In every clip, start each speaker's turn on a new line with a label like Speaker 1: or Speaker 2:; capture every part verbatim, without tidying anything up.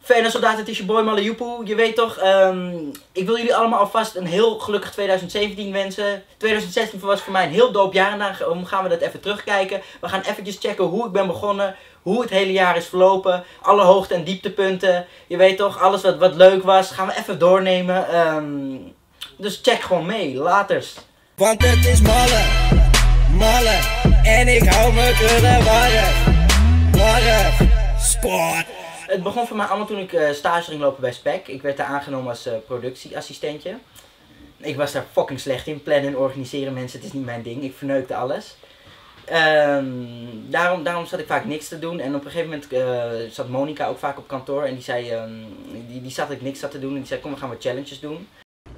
Speaker 1: Fijne soldaten, het is je boy Malle Joepoe. Je weet toch, um, ik wil jullie allemaal alvast een heel gelukkig twintig zeventien wensen. twintig zestien was voor mij een heel dope jaar en daarom gaan we dat even terugkijken. We gaan eventjes checken hoe ik ben begonnen, hoe het hele jaar is verlopen. Alle hoogte- en dieptepunten. Je weet toch, alles wat, wat leuk was, gaan we even doornemen. Um, dus check gewoon mee, laters.
Speaker 2: Want het is Malle, Malle, en ik hou me kunnen warm, warm, sport.
Speaker 1: Het begon voor mij allemaal toen ik uh, stage ging lopen bij Spec. Ik werd daar aangenomen als uh, productieassistentje. Ik was daar fucking slecht in, plannen en organiseren mensen, het is niet mijn ding. Ik verneukte alles. Um, daarom, daarom zat ik vaak niks te doen en op een gegeven moment uh, zat Monica ook vaak op kantoor en die zei, um, die, die zat ik niks zat te doen en die zei kom we gaan wat challenges doen.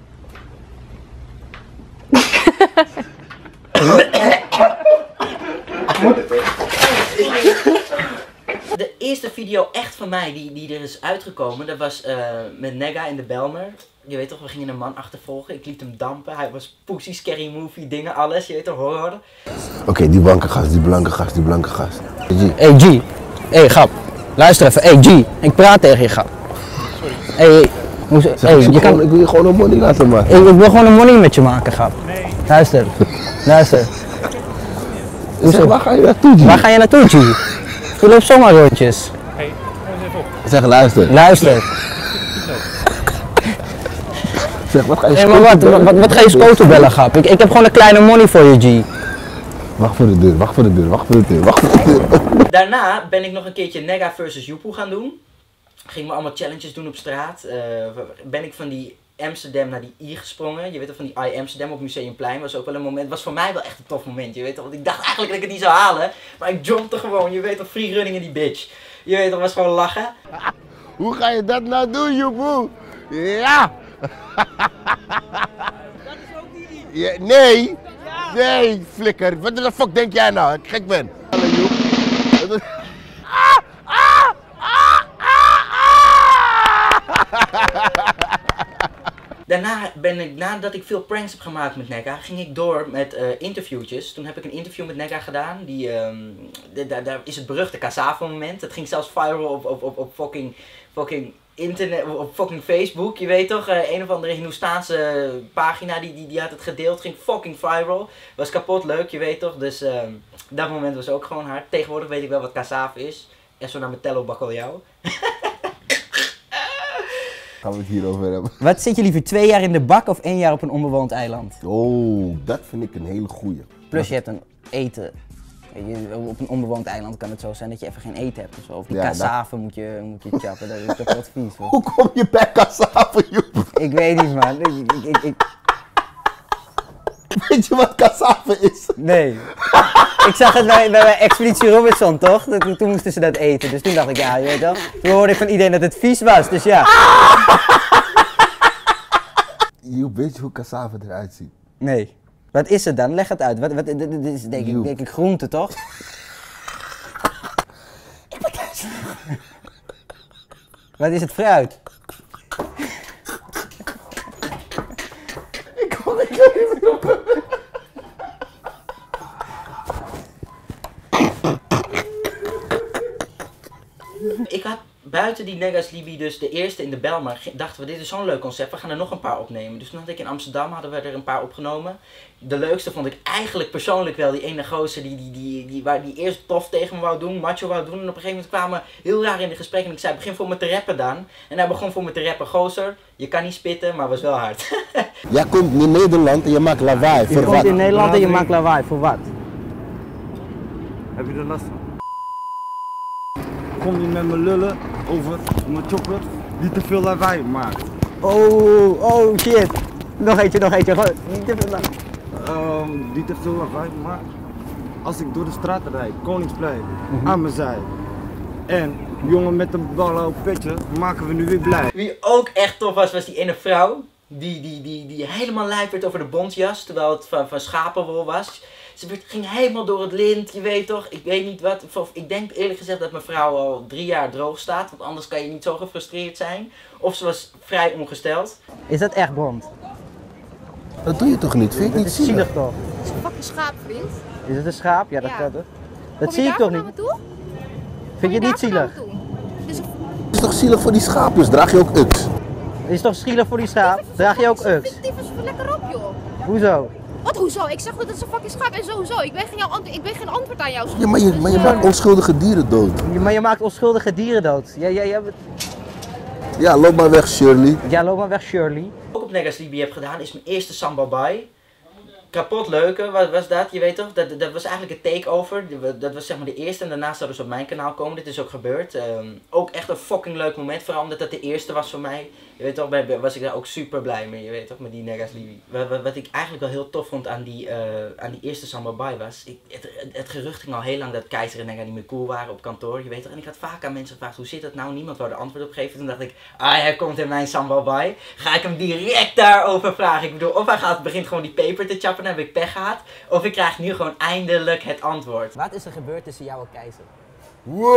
Speaker 1: De eerste video echt van mij die, die er is uitgekomen, dat was uh, met Nega in de Belmer. Je weet toch, we gingen een man achtervolgen, ik liet hem dampen, hij was pussy, scary movie, dingen, alles, je weet toch, horror.
Speaker 3: Oké, okay, die blanke gast, die blanke gast, die blanke gast.
Speaker 4: G. Hey G, hey grap, luister even, hey G, ik praat tegen je grap. Sorry. Hey, hey, moest,
Speaker 3: zeg,
Speaker 4: hey,
Speaker 3: ik,
Speaker 4: je
Speaker 3: gewoon,
Speaker 4: kan...
Speaker 3: ik wil je gewoon een money laten maken.
Speaker 4: Ik, ik wil gewoon een money met je maken, grap. Nee. Luister, luister.
Speaker 3: Zeg, waar ga je naartoe, G?
Speaker 4: Waar ga je naartoe, G? Je loopt zomaar rondjes.
Speaker 5: Hey, hou eens even op.
Speaker 3: Zeg, luister.
Speaker 4: Luister.
Speaker 3: Zeg, wat ga je
Speaker 4: nee, maar wat, wat, wat, wat ga je scoten bellen, grap? Ik, ik heb gewoon een kleine money voor je, G.
Speaker 3: Wacht voor de deur, wacht voor de deur, wacht voor de deur, wacht voor de deur.
Speaker 1: Daarna ben ik nog een keertje Nega versus Joepoe gaan doen. Ging me allemaal challenges doen op straat. Uh, ben ik van die Amsterdam naar die I gesprongen. Je weet toch, van die I Amsterdam op Museumplein was ook wel een moment. Was voor mij wel echt een tof moment, je weet toch. Want ik dacht eigenlijk dat ik het niet zou halen. Maar ik jumpte gewoon, je weet toch, free running in die bitch. Je weet toch, was gewoon lachen.
Speaker 3: Hoe ga je dat nou doen, Joepoe? Ja!
Speaker 2: Dat is ook die
Speaker 3: ja, nee! Ja. Nee, flikker. Wat de fuck denk jij nou? Ik gek ben. Hallo Joep. Ah, ah, ah,
Speaker 1: Daarna ben ik, nadat ik veel pranks heb gemaakt met Nega, ging ik door met uh, interviewtjes. Toen heb ik een interview met Nega gedaan. Die, um, daar is het beruchte Cassava moment. Het ging zelfs viral op, op, op, op fucking, fucking internet, op fucking Facebook. Je weet toch, uh, een of andere Hindoestaanse pagina die, die, die had het gedeeld. Ging fucking viral. Was kapot leuk, je weet toch. Dus uh, dat moment was ook gewoon hard. Tegenwoordig weet ik wel wat Cassava is. En zo naar mijn tello bakkeljauw.
Speaker 3: Gaan we het hierover hebben.
Speaker 4: Wat zit je liever, twee jaar in de bak of één jaar op een onbewoond eiland?
Speaker 3: Oh, dat vind ik een hele goeie.
Speaker 4: Plus je hebt een eten. Op een onbewoond eiland kan het zo zijn dat je even geen eten hebt of zo. Of die
Speaker 3: ja,
Speaker 4: cassave
Speaker 3: dat...
Speaker 4: moet je, moet je chappen, dat is kapot vies. Hoor.
Speaker 3: Hoe kom je bij cassave, Joep?
Speaker 4: Ik weet niet, man. Ik, ik, ik, ik...
Speaker 3: Weet je wat cassave is?
Speaker 4: Nee. Ik zag het bij, bij, bij Expeditie Robinson, toch? Toen, toen moesten ze dat eten, dus toen dacht ik, ja, je weet wel. Toen hoorde ik van iedereen dat het vies was, dus ja.
Speaker 3: Joep, weet je hoe cassave eruit ziet?
Speaker 4: Nee. Wat is het dan? Leg het uit. Wat, wat, dit is denk ik, denk ik groente, toch?
Speaker 3: Ik ben thuis.
Speaker 4: Wat is het, fruit?
Speaker 3: Ik kon ik kan niet meer op.
Speaker 1: Ik had buiten die Negas Libi dus de eerste in de Belmar, dachten we dit is zo'n leuk concept, we gaan er nog een paar opnemen. Dus toen had ik in Amsterdam, hadden we er een paar opgenomen. De leukste vond ik eigenlijk persoonlijk wel die ene gozer die, die, die, die, waar die eerst tof tegen me wou doen, macho wou doen. En op een gegeven moment kwamen we heel raar in de gesprek en ik zei begin voor me te rappen dan. En hij begon voor me te rappen, gozer, je kan niet spitten, maar was wel hard.
Speaker 3: Jij komt in Nederland en je maakt lawaai, voor
Speaker 4: je
Speaker 3: wat?
Speaker 4: Je komt in Nederland en je maakt lawaai, voor wat?
Speaker 5: Heb je er last van? Kom je met me lullen over mijn chocolate die te veel lawaai maakt?
Speaker 4: Oh, oh shit. Nog eentje, nog eentje. Gewoon niet te veel lawaai.
Speaker 5: Um, die te veel lawaai maakt. Als ik door de straat rijd, Koningsplein, mm-hmm. aan mijn zij. En jongen met een blauw petje maken we nu weer blij.
Speaker 1: Wie ook echt tof was, was die ene vrouw. Die, die, die, die helemaal lijp werd over de bontjas, terwijl het van, van schapenwol was. Ze ging helemaal door het lint, je weet toch, ik weet niet wat. Of, ik denk eerlijk gezegd dat mijn vrouw al drie jaar droog staat, want anders kan je niet zo gefrustreerd zijn. Of ze was vrij ongesteld.
Speaker 4: Is dat echt bont?
Speaker 3: Dat doe je toch niet? Vind je het niet zielig?
Speaker 4: Zielig toch?
Speaker 6: Het is een fucking schaap, vriend.
Speaker 4: Is het een schaap? Ja, dat
Speaker 6: Ja.
Speaker 4: kan toch?
Speaker 6: Kom
Speaker 4: Dat
Speaker 6: je
Speaker 4: zie ik toch
Speaker 6: daarvoor
Speaker 4: niet?
Speaker 6: naar me toe?
Speaker 4: Vind je het niet
Speaker 6: Kom je
Speaker 4: zielig?
Speaker 6: daarvoor naar me toe? Dus
Speaker 3: Het is toch zielig voor die schaapjes? Draag je ook Ux?
Speaker 4: Het is toch zielig voor die schaap? Draag je ook Ux?
Speaker 6: Dit is lekker op, joh.
Speaker 4: Hoezo?
Speaker 6: Wat hoezo? Ik zeg dat het is een fucking schaap en sowieso. Ik ben geen, jouw ant- ik ben geen antwoord aan jou.
Speaker 3: Ja, maar je, maar je maakt onschuldige dieren dood.
Speaker 4: Ja, maar je maakt onschuldige dieren dood. Ja, ja, ja,
Speaker 3: Ja, loop maar weg, Shirley.
Speaker 4: ja loop maar weg, Shirley.
Speaker 1: Ook op Niggas Libi heb gedaan is mijn eerste Sambabai. Kapot leuke, wat was dat? Je weet toch? Dat, dat was eigenlijk een takeover. Dat was zeg maar de eerste en daarna zouden ze op mijn kanaal komen. Dit is ook gebeurd. Um, ook echt een fucking leuk moment, vooral omdat dat de eerste was voor mij. Je weet toch, bij, was ik daar ook super blij mee, je weet toch, met die Niggas Libi. Wat, wat, wat ik eigenlijk wel heel tof vond aan die, uh, aan die eerste Sambabai was, ik, het, het gerucht ging al heel lang dat Keizer en Nega niet meer cool waren op kantoor, je weet toch. En ik had vaak aan mensen gevraagd, hoe zit dat nou? Niemand wou er antwoord op geven. Toen dacht ik, ah, hij komt in mijn Sambabai. Ga ik hem direct daarover vragen. Ik bedoel, of hij gaat, begint gewoon die paper te chappen, dan heb ik pech gehad. Of ik krijg nu gewoon eindelijk het antwoord.
Speaker 4: Wat is er gebeurd tussen jou en Keizer?
Speaker 3: Wow!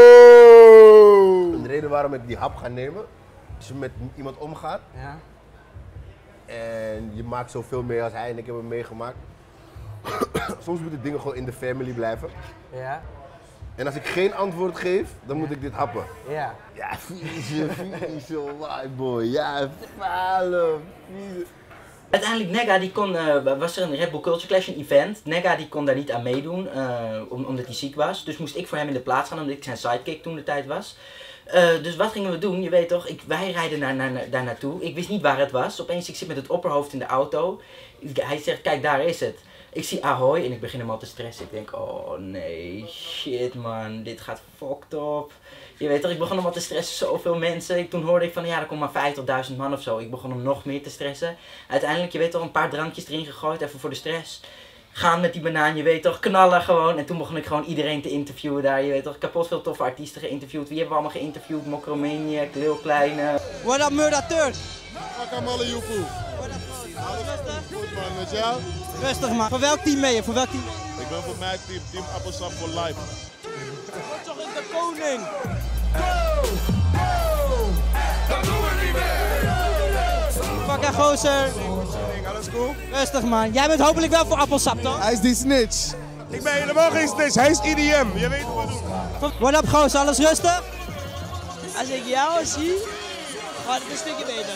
Speaker 3: De reden waarom ik die hap ga nemen, als je met iemand omgaat
Speaker 4: Ja.
Speaker 3: en je maakt zoveel mee als hij en ik heb hem meegemaakt. Soms moeten dingen gewoon in de family blijven.
Speaker 4: Ja.
Speaker 3: En als ik geen antwoord geef, dan moet ik dit happen.
Speaker 4: Ja.
Speaker 3: Ja, vieze, vieze white boy. Ja, vuile, vieze.
Speaker 1: Uiteindelijk, Nega die kon, uh, was er een Red Bull Culture Clash, een event. Nega die kon daar niet aan meedoen, uh, om, omdat hij ziek was. Dus moest ik voor hem in de plaats gaan, omdat ik zijn sidekick toen de tijd was. Uh, dus wat gingen we doen? Je weet toch, ik, wij rijden naar, naar, naar, daar naartoe. Ik wist niet waar het was. Opeens, ik zit met het opperhoofd in de auto. Hij zegt, kijk, daar is het. Ik zie Ahoy en ik begin hem al te stressen. Ik denk, oh nee, shit man, dit gaat fucked op. Je weet toch, ik begon hem al te stressen, zoveel mensen. Ik, toen hoorde ik van, ja, er komt maar vijftigduizend man of zo. Ik begon hem nog meer te stressen. Uiteindelijk, je weet toch, een paar drankjes erin gegooid, even voor de stress. Gaan met die banaan, je weet toch, knallen gewoon. En toen begon ik gewoon iedereen te interviewen daar, je weet toch. Kapot veel toffe artiesten geïnterviewd. Wie hebben we allemaal geïnterviewd? Mokromaniac, Lil Kleine.
Speaker 7: What up, Murda Turk?
Speaker 8: Akamalle Joepoe. Goed man, met jou?
Speaker 7: Rustig man. Voor welk team ben je? Voor welk team?
Speaker 8: Ik ben voor mijn team, Team Appelsap voor life.
Speaker 7: Wat toch is de koning? Fuck en gozer.
Speaker 8: Alles cool?
Speaker 7: Rustig man. Jij bent hopelijk wel voor appelsap toch?
Speaker 8: Hij is die snitch. Ik ben helemaal geen snitch, hij is I D M. Je weet hoe we doen.
Speaker 7: What up gozer, alles rustig? Als ik jou zie, gaat het een stukje beter.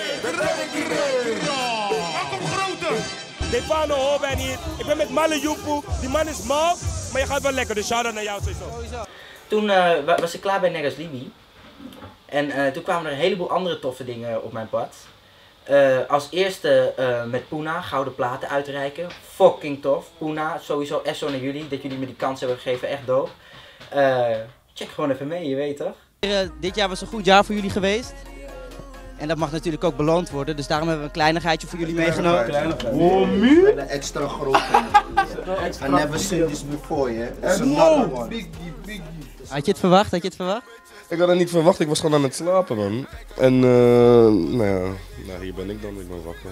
Speaker 8: Welkom grote! Defano hoor ben hier. Ik ben met Malle Joepoe. Die man is mal, maar je gaat wel lekker. Dus shout-out naar jou sowieso.
Speaker 1: Toen uh, was ik klaar bij Niggas Libi. En uh, toen kwamen er een heleboel andere toffe dingen op mijn pad. Uh, als eerste uh, met Puna, gouden platen uitreiken. Fucking tof. Puna, sowieso S O naar jullie, dat jullie me die kans hebben gegeven, echt dope. Uh, check gewoon even mee, je weet toch?
Speaker 7: Dit jaar was een goed jaar voor jullie geweest. En dat mag natuurlijk ook beloond worden, dus daarom hebben we een kleinigheidje voor jullie meegenomen.
Speaker 3: Wow, extra groot. I never seen this before, yeah. It's another one. Biggie, biggie.
Speaker 7: Had je het verwacht? Had je het verwacht?
Speaker 8: Ik had het niet verwacht, ik was gewoon aan het slapen man. En uh, nou ja, nou, hier ben ik dan, ik ben wakker.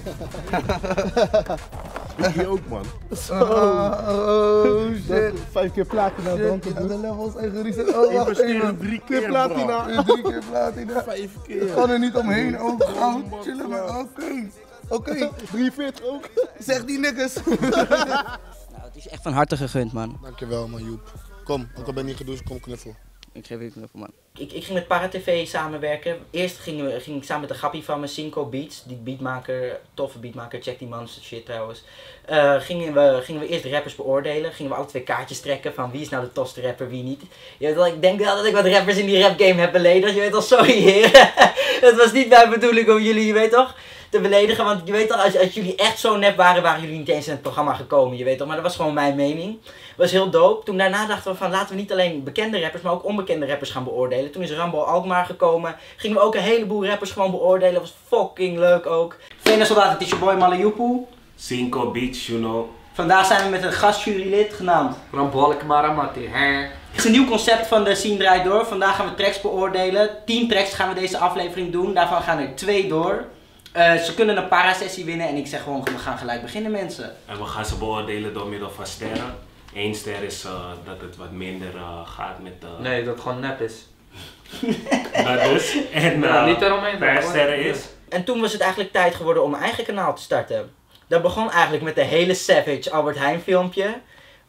Speaker 3: Biggie ook man.
Speaker 8: Oh, oh shit.
Speaker 3: Vijf keer platina dan. De levels en gereset. Oh, wacht even. Drie keer platina. Drie keer platina. Vijf keer. Ik kan er niet omheen ook. Goud. Chillen we. Oké. Oké. drieënveertig ook. Zeg die niggas.
Speaker 7: Nou, het is echt van harte gegund man.
Speaker 8: Dankjewel man Joep. Kom, ook al ben je niet gedoucht, kom knuffel.
Speaker 7: Ik geef je een knuffel man.
Speaker 1: Ik, ik ging met ParaTV samenwerken. Eerst ging, we, ging ik samen met de grappie van me, Cinco Beats, die beatmaker, toffe beatmaker, check die man shit trouwens. Uh, gingen, we, gingen we eerst rappers beoordelen, gingen we alle twee kaartjes trekken van wie is nou de tofste rapper, wie niet. Je weet wel, ik denk wel dat ik wat rappers in die rapgame heb beledigd, je weet wel, sorry heren. Het was niet mijn bedoeling om jullie, je weet toch, te beledigen, want je weet toch, als, als jullie echt zo nep waren, waren jullie niet eens in het programma gekomen, je weet toch, maar dat was gewoon mijn mening. Was heel dope. Toen daarna dachten we van laten we niet alleen bekende rappers, maar ook onbekende rappers gaan beoordelen. Toen is Rambo Alkmaar gekomen. Gingen we ook een heleboel rappers gewoon beoordelen. Was fucking leuk ook. Vene Soldaat, het is je boy Malle Joepoe.
Speaker 9: Cinco Beats, you know.
Speaker 1: Vandaag zijn we met een gastjurylid genaamd
Speaker 9: Rambo Alkmaar, Matti.
Speaker 1: Het is een nieuw concept van de Scene Draait Door. Vandaag gaan we tracks beoordelen. tien tracks gaan we deze aflevering doen. Daarvan gaan er twee door. Uh, ze kunnen een para-sessie winnen en ik zeg gewoon we gaan gelijk beginnen mensen.
Speaker 9: En we gaan ze beoordelen door middel van sterren. Eén ster is uh, dat het wat minder uh, gaat met... Uh...
Speaker 10: Nee, dat het gewoon nep is.
Speaker 9: Dat dus. En uh,
Speaker 10: ja, niet eromheen.
Speaker 9: vijf sterren is.
Speaker 1: En toen was het eigenlijk tijd geworden om mijn eigen kanaal te starten. Dat begon eigenlijk met de hele Savage Albert Heijn filmpje.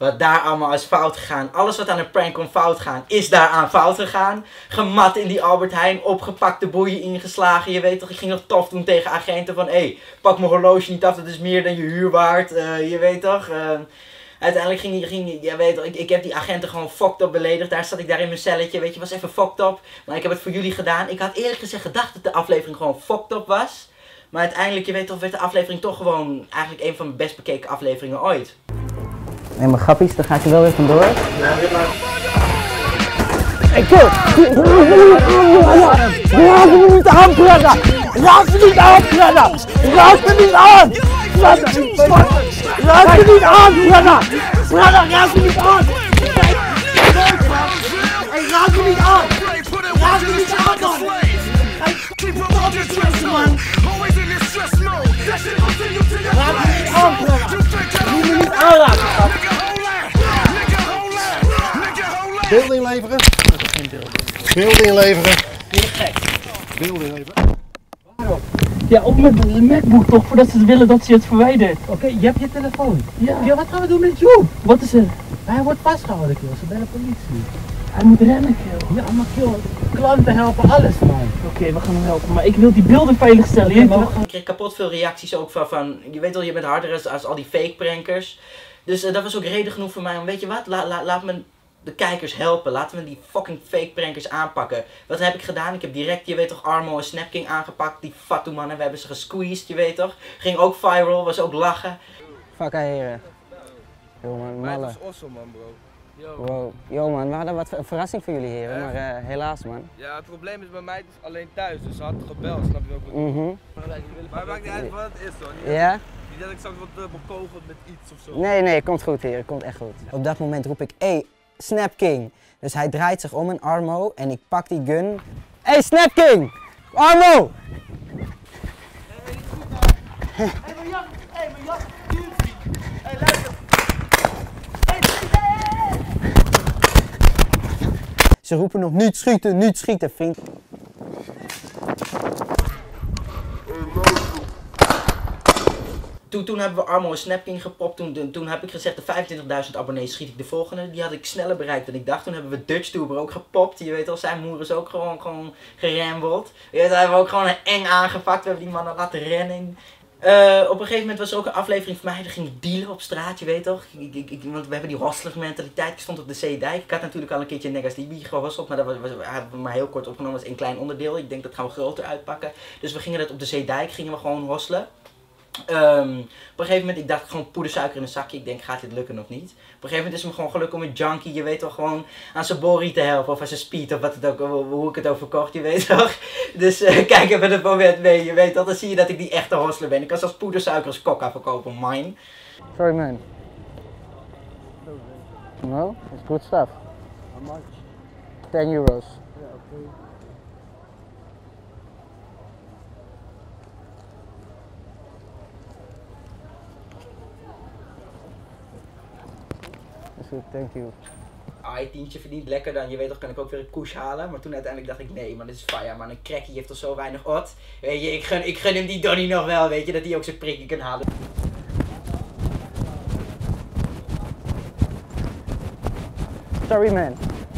Speaker 1: Wat daar allemaal is fout gegaan. Alles wat aan een prank kon fout gaan, is daaraan fout gegaan. Gemat in die Albert Heijn, opgepakt, de boeien ingeslagen. Je weet toch, ik ging nog tof doen tegen agenten van... Hé, hey, pak mijn horloge niet af, dat is meer dan je huur waard. Uh, je weet toch... Uh, Uiteindelijk ging, ging ja, weet je, ik, ik heb die agenten gewoon fucked up beledigd. Daar zat ik daar in mijn celletje, weet je, was even fucked up. Maar ik heb het voor jullie gedaan. Ik had eerlijk gezegd gedacht dat de aflevering gewoon fucked up was. Maar uiteindelijk, je weet toch, werd de aflevering toch gewoon eigenlijk een van mijn best bekeken afleveringen ooit.
Speaker 4: Nee, maar grappies, dan ga ik er wel weer vandoor. Ja, weer maar. Hey, kut! Raak me niet aan, brother! Raak me niet aan, brother! Raak me niet aan! Raak me niet aan, brother! Raak me niet aan! Brother, raak me niet aan! Hey, raak me niet aan! Raak me niet aan, man! Raak me niet aan, brother! Moet me niet aanraken, gast!
Speaker 3: Beelden inleveren? Beelden inleveren. Beelden inleveren.
Speaker 10: Ja, op met MacBook toch, voordat ze willen dat ze het verwijdert.
Speaker 11: Oké, okay, je hebt je telefoon.
Speaker 10: Ja.
Speaker 11: Ja, wat gaan we doen met Joe?
Speaker 10: Wat is er?
Speaker 11: Hij wordt vastgehouden, kill. Ze bellen politie.
Speaker 10: Hij moet rennen, kill.
Speaker 11: Ja, maar kill, klanten helpen alles, man.
Speaker 10: Oké, okay, we gaan hem helpen, maar ik wil die beelden veiligstellen.
Speaker 1: Ja, maar ik kreeg kapot veel reacties ook van, van je weet wel, je bent harder als, als al die fake prankers. Dus uh, dat was ook reden genoeg voor mij om, weet je wat, la, la, laat me de kijkers helpen. Laten we die fucking fake prankers aanpakken. Wat heb ik gedaan? Ik heb direct, je weet toch, Armo en Snapking aangepakt. Die fatu mannen, we hebben ze gesqueezed, je weet toch. Ging ook viral, was ook lachen.
Speaker 4: Fuck heren. Yo man, malle.
Speaker 12: Dat is awesome man bro.
Speaker 4: Yo. Wow. Yo man, we hadden wat een verrassing voor jullie heren, maar uh, helaas man.
Speaker 12: Ja, het probleem is bij mij dus alleen thuis, dus ze had gebeld, snap je ook wat ik
Speaker 4: mm-hmm.
Speaker 12: Maar het maakt niet uit wat het is hoor. Niet
Speaker 4: ja?
Speaker 12: Niet dat ik straks wat uh, bekogeld met iets of zo.
Speaker 4: Nee, nee, komt goed heren, komt echt goed. Op dat moment roep ik, hey, Snapking. Dus hij draait zich om in Armo en ik pak die gun. Hey Snapking! Armo!
Speaker 10: Hé, mijn jas! Hé, mijn jas! Hé, luister!
Speaker 4: Ze roepen nog niet schieten, niet schieten, vriend.
Speaker 1: Toen, toen hebben we Armo en Snapking gepopt. Toen, toen heb ik gezegd, de vijfentwintigduizend abonnees schiet ik de volgende. Die had ik sneller bereikt dan ik dacht. Toen hebben we DutchTuber ook gepopt. Je weet al, zijn moeder is ook gewoon, gewoon gerambeld. Je weet, hebben we ook gewoon eng aangepakt. We hebben die mannen laten rennen. Uh, op een gegeven moment was er ook een aflevering van mij. Er ging dealen op straat, je weet toch. Ik, ik, ik, want we hebben die hostelig mentaliteit. Ik stond op de Zeedijk. Ik had natuurlijk al een keertje Negas Libi gehosteld. Maar dat was, was, hebben we maar heel kort opgenomen als een klein onderdeel. Ik denk dat gaan we groter uitpakken. Dus we gingen dat op de Zeedijk, gingen we gewoon hostelen. Um, op een gegeven moment, ik dacht gewoon poedersuiker in een zakje. Ik denk, gaat dit lukken of niet? Op een gegeven moment is het me gewoon gelukt om een junkie, je weet toch, gewoon aan zijn borrie te helpen. Of aan zijn speed, of wat het ook, hoe ik het ook verkocht, je weet toch. Dus uh, kijk even het moment mee, je weet toch. Dan zie je dat ik die echte hostler ben. Ik kan zelfs poedersuiker als coca verkopen, mine.
Speaker 4: Sorry man. No, it's good stuff.
Speaker 3: How much?
Speaker 4: ten euros.
Speaker 3: Yeah, okay.
Speaker 4: Thank you.
Speaker 1: Ah, je tientje verdient lekker, dan je weet toch kan ik ook weer een koers halen. Maar toen uiteindelijk dacht ik, nee man, dit is fire man. Een crackie heeft toch zo weinig ot. Weet je, ik gun, ik gun hem die Donnie nog wel, weet je, dat hij ook zijn prikje kan halen.
Speaker 4: Sorry man.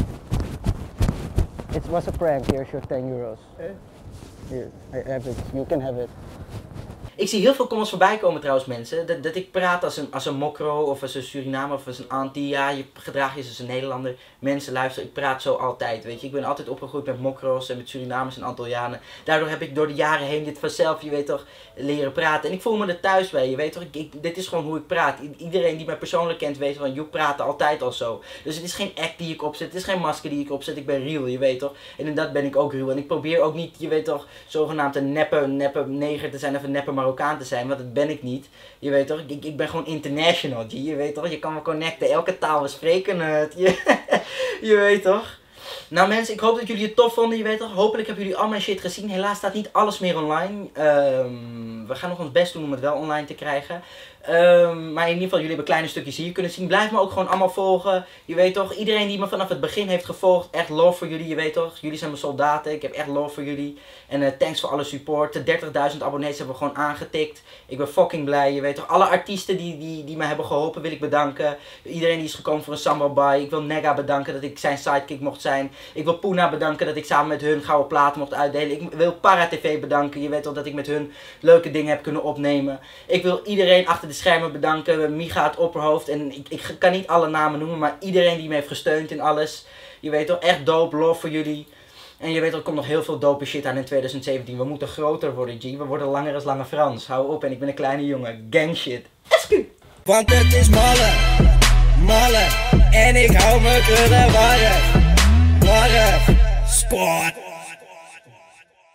Speaker 4: It was a prank, here's your ten euros.
Speaker 3: Eh?
Speaker 4: Here, I have it, you can have it.
Speaker 1: Ik zie heel veel comments voorbij komen trouwens mensen, dat, dat ik praat als een, als een mokro of als een Surinamer of als een anti, ja je gedraag je als een Nederlander, mensen luisteren, ik praat zo altijd, weet je, ik ben altijd opgegroeid met mokro's en met Surinamers en Antillianen, daardoor heb ik door de jaren heen dit vanzelf, je weet toch, leren praten en ik voel me er thuis bij, je weet toch, ik, ik, dit is gewoon hoe ik praat, I iedereen die mij persoonlijk kent weet van, Joep praat altijd al zo, dus het is geen act die ik opzet, het is geen masker die ik opzet, ik ben real, je weet toch, en in dat ben ik ook real en ik probeer ook niet, je weet toch, zogenaamd een neppe, neppe neger te zijn of een neppe Marokkaan te zijn, want dat ben ik niet. Je weet toch, ik, ik ben gewoon international, G. Je weet toch, je kan me connecten, elke taal we spreken het. Je, je weet toch. Nou mensen, ik hoop dat jullie het tof vonden, je weet toch. Hopelijk hebben jullie al mijn shit gezien. Helaas staat niet alles meer online. Um, we gaan nog ons best doen om het wel online te krijgen. Um, maar in ieder geval, jullie hebben kleine stukjes hier kunnen zien. Blijf me ook gewoon allemaal volgen. Je weet toch, iedereen die me vanaf het begin heeft gevolgd, echt love voor jullie, je weet toch. Jullie zijn mijn soldaten, ik heb echt love voor jullie. En uh, thanks voor alle support. De dertigduizend abonnees hebben we gewoon aangetikt. Ik ben fucking blij, je weet toch. Alle artiesten die, die, die me hebben geholpen wil ik bedanken. Iedereen die is gekomen voor een Samba Bai. Ik wil Nega bedanken dat ik zijn sidekick mocht zijn. Ik wil Puna bedanken dat ik samen met hun gouden platen mocht uitdelen. Ik wil Para T V bedanken, je weet toch, dat ik met hun leuke dingen heb kunnen opnemen. Ik wil iedereen achter de schermen bedanken, Micha het opperhoofd, en ik, ik kan niet alle namen noemen, maar iedereen die me heeft gesteund in alles. Je weet toch, echt dope, love voor jullie. En je weet toch, er komt nog heel veel dope shit aan in twintig zeventien. We moeten groter worden, G. We worden langer als Lange Frans. Hou op, en ik ben een kleine jongen. Gang shit. S Q!
Speaker 2: Want het is malle, malle, en ik hou me kunnen warrig, warrig, sport.